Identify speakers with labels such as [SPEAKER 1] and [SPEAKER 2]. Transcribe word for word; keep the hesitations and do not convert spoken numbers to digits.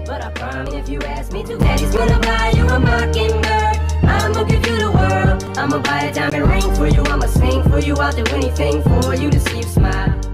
[SPEAKER 1] but I promise if you ask me to, Daddy's gonna buy you a mockingbird. I'ma give you the world. I'ma buy a diamond ring for you. I'ma sing for you. I'll do anything for you to see you smile.